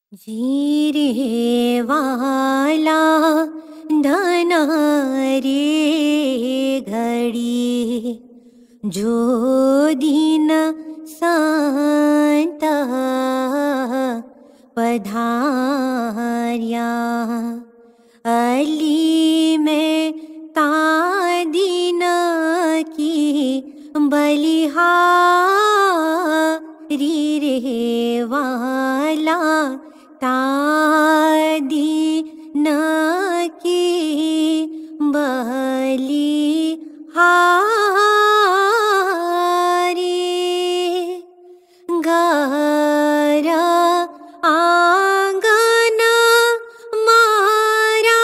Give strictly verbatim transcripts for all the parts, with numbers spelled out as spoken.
जी रे वाला धना रे घड़ी जो दिन संत पधार्या अली में ता दिन की बलिहारी रे वाला तादी न की बलि हारी घर आंगन मारा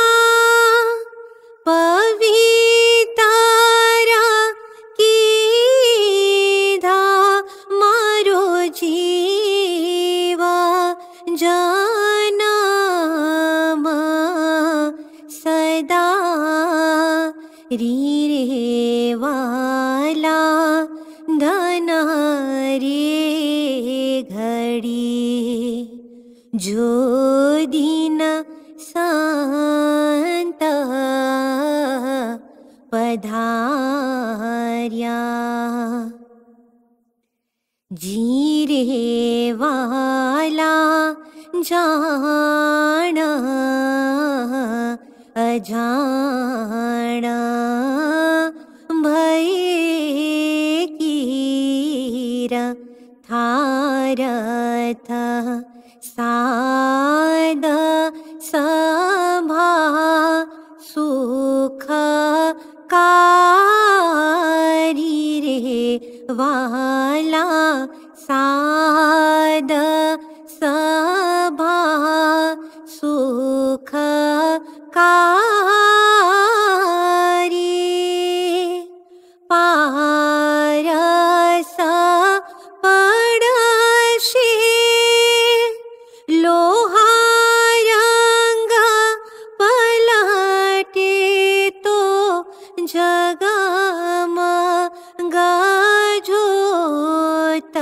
पवित्र कीधा मारो जीवा जनम सदा री रे वाला धना रे घड़ी जो दिन संत पधार्या जी रे वाला जान अजान भय कीर थारथ साद सभा सुख कारी रे वाला साद सभा सुख कारी पारस पड़शे लोहारंग पलटे तो जगमग जोत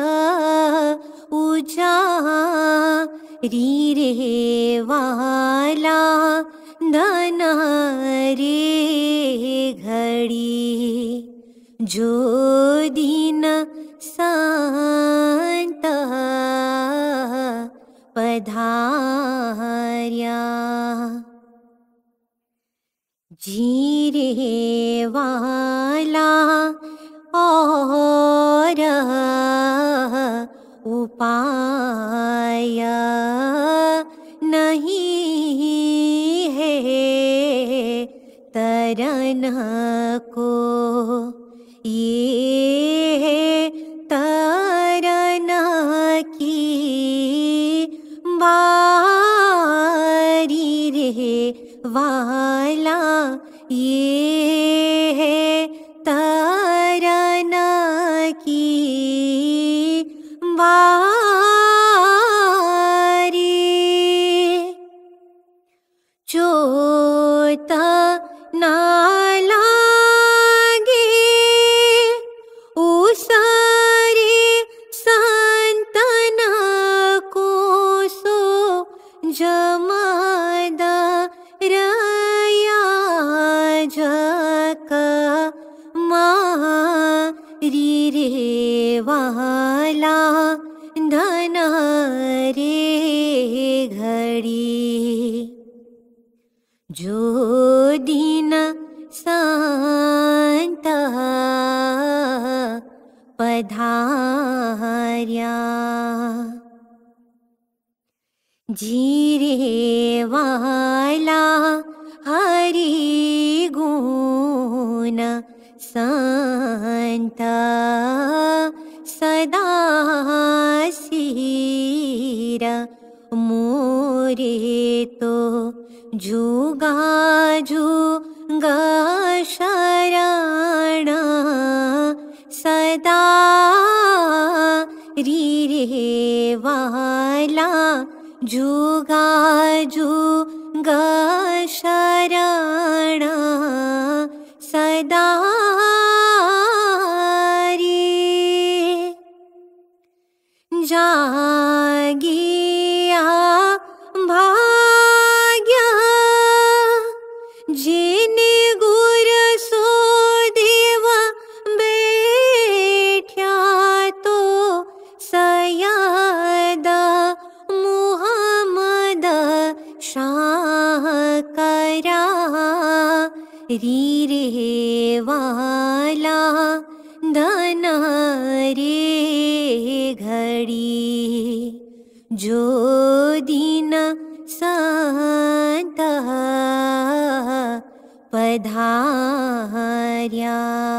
उजारी रे वाला धना रे घड़ी जो दिन संत पधार्या जी रे वाला और उपाय नहीं है तरन को ये तरन की बारी रे वाला ये तरन की बारी चोत ना लागे उसरे संतन को सो जमद रया जक मारी रे वाला धना रे घड़ी जो दिन संत पधार्या जी रे वाला हरि गुण संत सदा सिर मोरे तो जुगा जुगा शरण सदा री रे वाला जुगा जुगा शरण सदा री जागिया री रे वाला धन रे घड़ी जो दिन संत पधार्या।